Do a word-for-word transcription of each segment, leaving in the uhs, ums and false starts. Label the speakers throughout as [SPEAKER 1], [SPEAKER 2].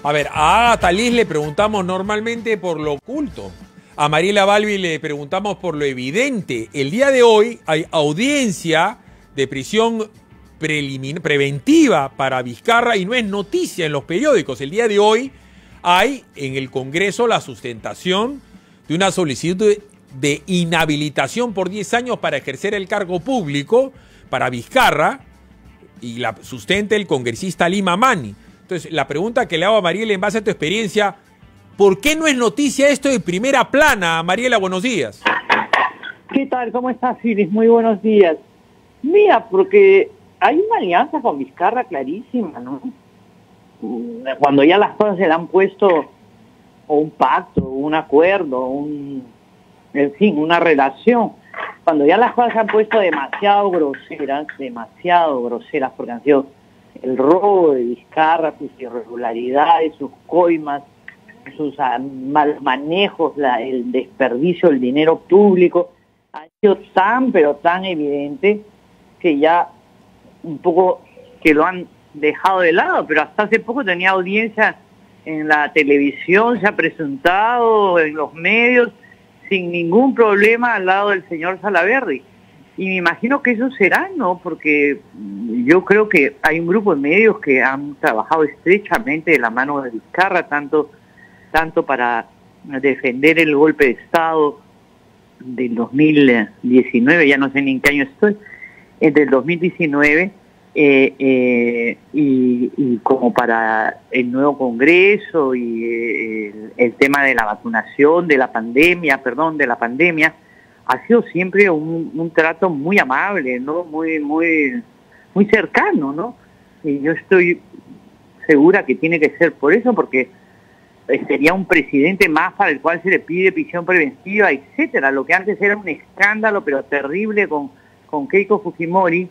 [SPEAKER 1] A ver, a Agatha Liz le preguntamos normalmente por lo oculto. A Mariela Balbi le preguntamos por lo evidente. El día de hoy hay audiencia de prisión preventiva para Vizcarra y no es noticia en los periódicos. El día de hoy hay en el Congreso la sustentación de una solicitud de inhabilitación por diez años para ejercer el cargo público para Vizcarra y la sustenta el congresista Lima Mani. Entonces, la pregunta que le hago a Mariela en base a tu experiencia, ¿por qué no es noticia esto de primera plana? Mariela, buenos días.
[SPEAKER 2] ¿Qué tal? ¿Cómo estás, Iris? Muy buenos días. Mira, porque hay una alianza con Vizcarra clarísima, ¿no? Cuando ya las cosas se le han puesto, o un pacto, un acuerdo, un, en fin, una relación, cuando ya las cosas se han puesto demasiado groseras, demasiado groseras, porque han sido el robo de Vizcarra, sus irregularidades, sus coimas, sus mal manejos, la, el desperdicio del dinero público, ha sido tan, pero tan evidente que ya un poco que lo han dejado de lado, pero hasta hace poco tenía audiencia en la televisión, se ha presentado en los medios sin ningún problema al lado del señor Salaverry. Y me imagino que eso será, ¿no? Porque yo creo que hay un grupo de medios que han trabajado estrechamente de la mano de Vizcarra, tanto, tanto para defender el golpe de Estado del dos mil diecinueve, ya no sé ni en qué año estoy, eh, del dos mil diecinueve, eh, eh, y, y como para el nuevo Congreso y eh, el, el tema de la vacunación, de la pandemia, perdón, de la pandemia, ha sido siempre un, un trato muy amable, ¿no? Muy, muy, muy cercano, ¿no? Y yo estoy segura que tiene que ser por eso, porque sería un presidente más para el cual se le pide prisión preventiva, etcétera. Lo que antes era un escándalo, pero terrible, con, con Keiko Fujimori,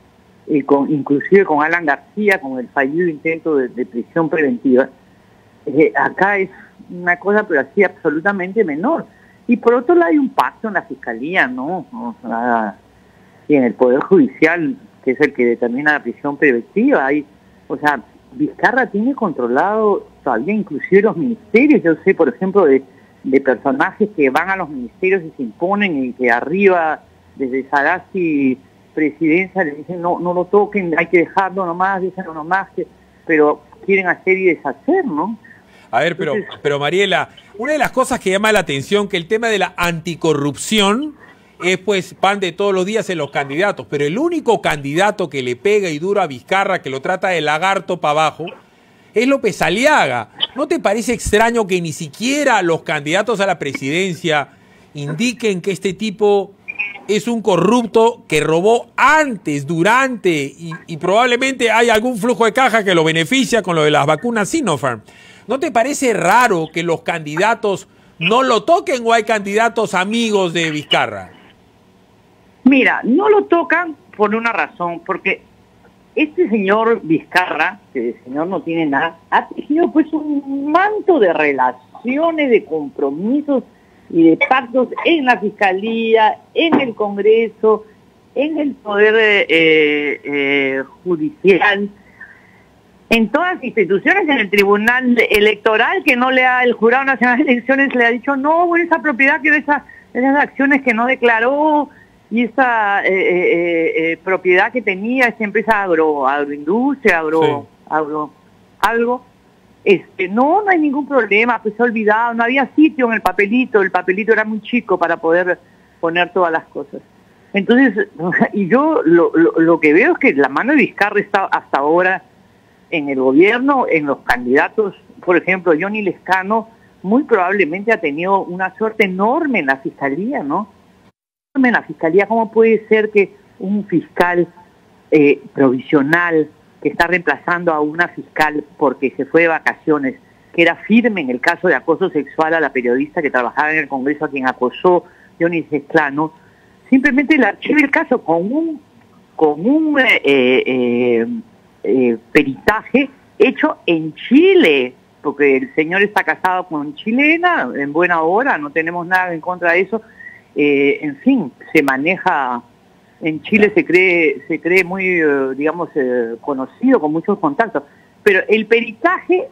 [SPEAKER 2] y con, inclusive con Alan García, con el fallido intento de, de prisión preventiva. Eh, acá es una cosa, pero así absolutamente menor. Y por otro lado hay un pacto en la Fiscalía, ¿no? O sea, y en el Poder Judicial, que es el que determina la prisión preventiva. Hay, o sea, Vizcarra tiene controlado todavía inclusive los ministerios. Yo sé, por ejemplo, de, de personajes que van a los ministerios y se imponen y que arriba, desde Sagasti, presidencia, le dicen no, no lo toquen, hay que dejarlo nomás, déjenlo nomás, que, pero quieren hacer y deshacer, ¿no?
[SPEAKER 1] A ver, pero, pero Mariela, una de las cosas que llama la atención que el tema de la anticorrupción es pues pan de todos los días en los candidatos, pero el único candidato que le pega y duro a Vizcarra, que lo trata de lagarto para abajo, es López Aliaga. ¿No te parece extraño que ni siquiera los candidatos a la presidencia indiquen que este tipo es un corrupto que robó antes, durante y, y probablemente hay algún flujo de caja que lo beneficia con lo de las vacunas Sinopharm? ¿No te parece raro que los candidatos no lo toquen o hay candidatos amigos de Vizcarra?
[SPEAKER 2] Mira, no lo tocan por una razón, porque este señor Vizcarra, que el señor no tiene nada, ha tejido pues un manto de relaciones, de compromisos y de pactos en la Fiscalía, en el Congreso, en el Poder eh, eh, Judicial, en todas las instituciones, en el Tribunal Electoral, que no le ha, el Jurado Nacional de Elecciones le ha dicho, no, bueno, esa propiedad que de esas, esas acciones que no declaró, y esa eh, eh, eh, propiedad que tenía esa empresa agro, agroindustria, agro, sí. agro, algo, este, no, no hay ningún problema, pues se ha olvidado, no había sitio en el papelito, el papelito era muy chico para poder poner todas las cosas. Entonces, y yo lo, lo, lo que veo es que la mano de Vizcarra está hasta ahora en el gobierno, en los candidatos, por ejemplo, Johnny Lescano, muy probablemente ha tenido una suerte enorme en la Fiscalía, ¿no? En la Fiscalía, ¿cómo puede ser que un fiscal eh, provisional que está reemplazando a una fiscal porque se fue de vacaciones, que era firme en el caso de acoso sexual a la periodista que trabajaba en el Congreso a quien acosó Johnny Lescano, simplemente le archive el caso con un, con un eh, eh, eh, peritaje hecho en Chile, porque el señor está casado con chilena, en buena hora, no tenemos nada en contra de eso. Eh, en fin, se maneja, en Chile se cree, se cree muy, eh, digamos, eh, conocido, con muchos contactos, pero el peritaje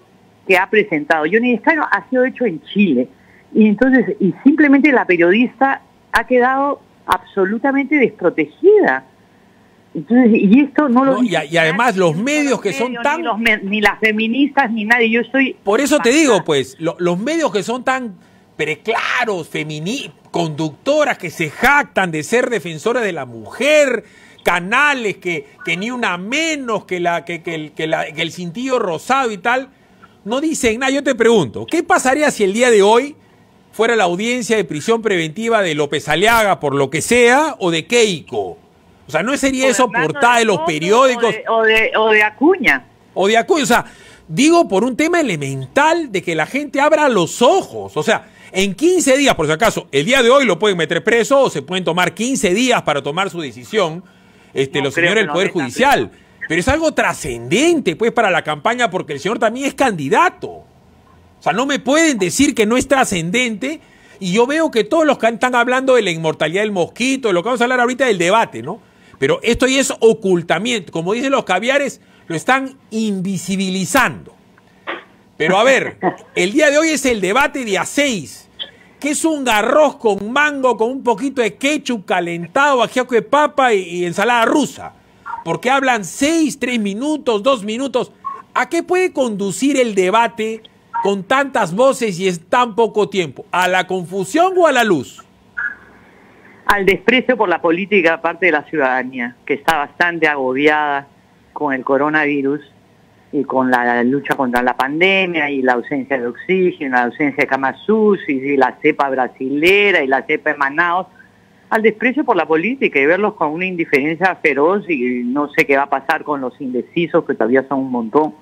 [SPEAKER 2] que ha presentado Johnny Lescano ha sido hecho en Chile. Y entonces, y simplemente la periodista ha quedado absolutamente desprotegida. Entonces, y esto no lo...
[SPEAKER 1] No, y, y además los medios que son tan...
[SPEAKER 2] Ni, los, ni las feministas, ni nadie, yo estoy...
[SPEAKER 1] Por eso te digo, pues, lo, los medios que son tan preclaros, femini, conductoras que se jactan de ser defensoras de la mujer, canales que, que ni una menos, que, la, que, que, el, que, la, que el cintillo rosado y tal, no dicen nada. Yo te pregunto, ¿qué pasaría si el día de hoy fuera la audiencia de prisión preventiva de López Aliaga, por lo que sea, o de Keiko? O sea, ¿no sería eso portada de los periódicos?
[SPEAKER 2] O de, o, de, o de Acuña.
[SPEAKER 1] O de Acuña, o sea, digo por un tema elemental de que la gente abra los ojos. O sea, en quince días, por si acaso, el día de hoy lo pueden meter preso o se pueden tomar quince días para tomar su decisión este, no los señores del Poder Judicial. Pero es algo trascendente, pues, para la campaña porque el señor también es candidato. O sea, no me pueden decir que no es trascendente. Y yo veo que todos los que están hablando de la inmortalidad del mosquito, de lo que vamos a hablar ahorita del debate, ¿no? Pero esto ya es ocultamiento. Como dicen los caviares, lo están invisibilizando. Pero a ver, el día de hoy es el debate día seis, que es un arroz con mango, con un poquito de ketchup calentado, ajiaco de papa y, y ensalada rusa. Porque hablan seis, tres minutos, dos minutos. ¿A qué puede conducir el debate con tantas voces y es tan poco tiempo? ¿A la confusión o a la luz?
[SPEAKER 2] Al desprecio por la política parte de la ciudadanía, que está bastante agobiada con el coronavirus y con la lucha contra la pandemia y la ausencia de oxígeno, la ausencia de camas U C I y la cepa brasilera y la cepa de Manaos, al desprecio por la política y verlos con una indiferencia feroz y no sé qué va a pasar con los indecisos, que todavía son un montón.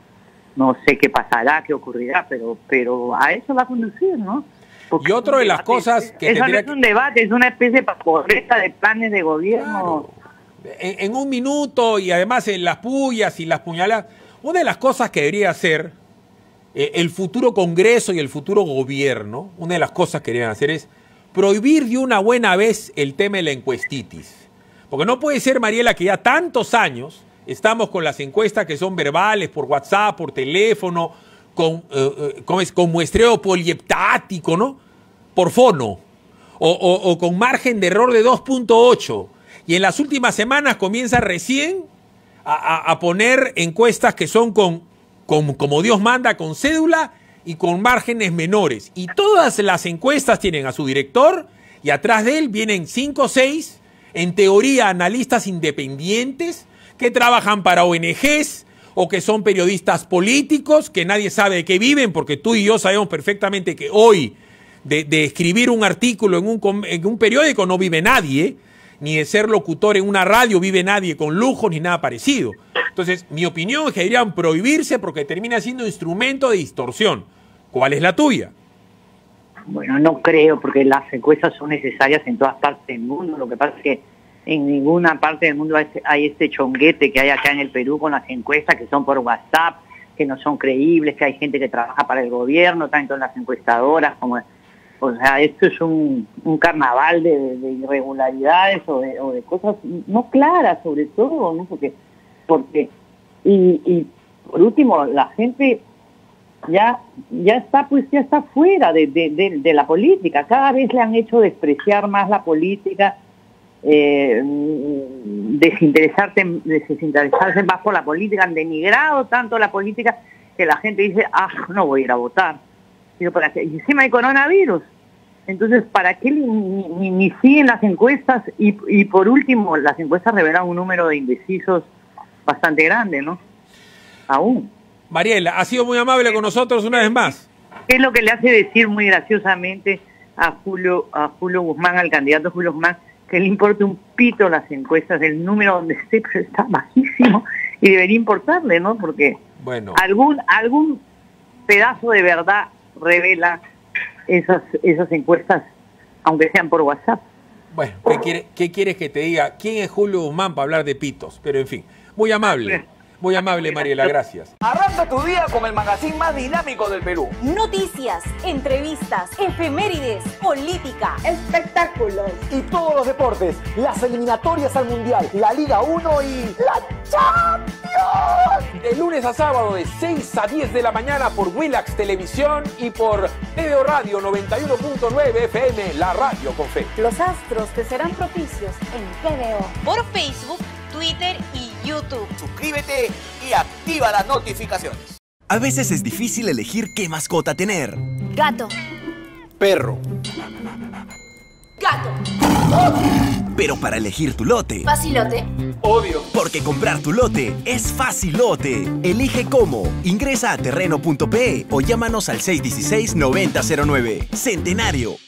[SPEAKER 2] No sé qué pasará, qué ocurrirá, pero pero a eso va a conducir, ¿no? Porque
[SPEAKER 1] y otra de las cosas que
[SPEAKER 2] eso no es un debate, es una especie de correcta de planes de gobierno.
[SPEAKER 1] Claro. En, en un minuto y además en las pullas y las puñaladas. Una de las cosas que debería hacer eh, el futuro Congreso y el futuro gobierno, una de las cosas que deberían hacer es prohibir de una buena vez el tema de la encuestitis. Porque no puede ser, Mariela, que ya tantos años estamos con las encuestas que son verbales, por WhatsApp, por teléfono, con, eh, ¿cómo es? Con muestreo polieptático, ¿no? Por fono. O, o, o con margen de error de dos punto ocho. Y en las últimas semanas comienza recién a, a, a poner encuestas que son con, con, como Dios manda, con cédula y con márgenes menores. Y todas las encuestas tienen a su director y atrás de él vienen cinco o seis, en teoría, analistas independientes que trabajan para O N Ges o que son periodistas políticos, que nadie sabe de qué viven, porque tú y yo sabemos perfectamente que hoy de, de escribir un artículo en un, en un periódico no vive nadie, ni de ser locutor en una radio vive nadie con lujos ni nada parecido. Entonces, mi opinión es que deberían prohibirse porque termina siendo instrumento de distorsión. ¿Cuál es la tuya?
[SPEAKER 2] Bueno, no creo, porque las encuestas son necesarias en todas partes del mundo. Lo que pasa es que en ninguna parte del mundo hay este chonguete que hay acá en el Perú con las encuestas que son por WhatsApp, que no son creíbles, que hay gente que trabaja para el gobierno, tanto en las encuestadoras como... O sea, esto es un, un carnaval de, de irregularidades o de, o de cosas no claras, sobre todo, ¿no? Porque, porque y, y por último, la gente ya ya está pues ya está fuera de, de, de, de la política. Cada vez le han hecho despreciar más la política, eh, desinteresarse, desinteresarse más por la política, han denigrado tanto la política que la gente dice, ah, no voy a ir a votar. Pero para qué, y encima hay coronavirus. Entonces, ¿para qué ni, ni, ni siguen las encuestas? Y, y por último, las encuestas revelan un número de indecisos bastante grande, ¿no? Aún.
[SPEAKER 1] Mariela, ha sido muy amable con nosotros una vez más.
[SPEAKER 2] ¿Qué es lo que le hace decir muy graciosamente a Julio, a Julio Guzmán, al candidato Julio Guzmán, que le importa un pito las encuestas, el número donde esté está bajísimo y debería importarle, ¿no? Porque
[SPEAKER 1] bueno,
[SPEAKER 2] algún, algún pedazo de verdad revela esas esas encuestas, aunque sean por WhatsApp.
[SPEAKER 1] Bueno, ¿qué, quiere, ¿qué quieres que te diga? ¿Quién es Julio Guzmán para hablar de pitos? Pero en fin, muy amable, muy amable, Mariela, gracias.
[SPEAKER 3] Arranca tu día con el magazine más dinámico del Perú.
[SPEAKER 4] Noticias, entrevistas, efemérides, política,
[SPEAKER 3] espectáculos y todos los deportes, las eliminatorias al Mundial, la Liga uno y la Champions.
[SPEAKER 5] De lunes a sábado de seis a diez de la mañana por Willax Televisión y por T V O Radio noventa y uno punto nueve F M, la radio con fe.
[SPEAKER 4] Los astros te serán propicios en T V O. Por Facebook, Twitter y YouTube.
[SPEAKER 3] Suscríbete y activa las notificaciones.
[SPEAKER 6] A veces es difícil elegir qué mascota tener.
[SPEAKER 4] Gato.
[SPEAKER 5] Perro.
[SPEAKER 4] Gato.
[SPEAKER 6] Pero para elegir tu lote...
[SPEAKER 4] Facilote.
[SPEAKER 5] Obvio.
[SPEAKER 6] Porque comprar tu lote es facilote. Elige cómo. Ingresa a terreno punto pe o llámanos al seis uno seis, nueve cero cero nueve. Centenario.